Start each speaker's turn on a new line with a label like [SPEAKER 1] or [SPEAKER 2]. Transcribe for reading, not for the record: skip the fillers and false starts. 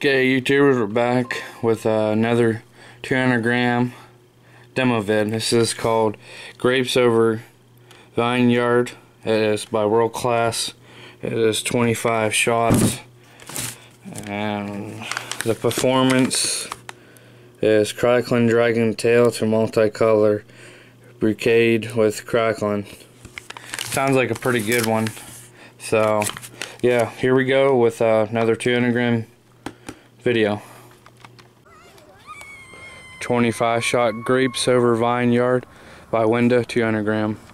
[SPEAKER 1] Okay, YouTubers, we're back with another 200 gram demo vid. This is called Grapes Over VineYard. It is by World Class. It is 25 shots, and the performance is crackling dragon tail to multicolor bouquet with crackling. Sounds like a pretty good one. So yeah, here we go with another 200 gram video. 25 shot Grapes Over VineYard by Winda, 200 gram.